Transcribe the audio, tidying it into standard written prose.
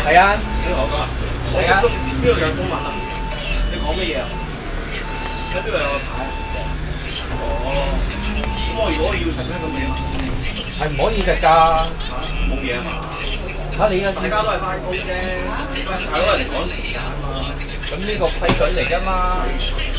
係啊， 係啊，邊度有中文啊？你講乜嘢啊？喺邊度有個牌啊？哦，咁我如果要食咧，咁點啊？ 係唔可以食㗎。 冇嘢啊嘛。 你嘅大家都係翻工啫，大佬人哋趕時間啊嘛。 咁呢個規矩嚟㗎嘛。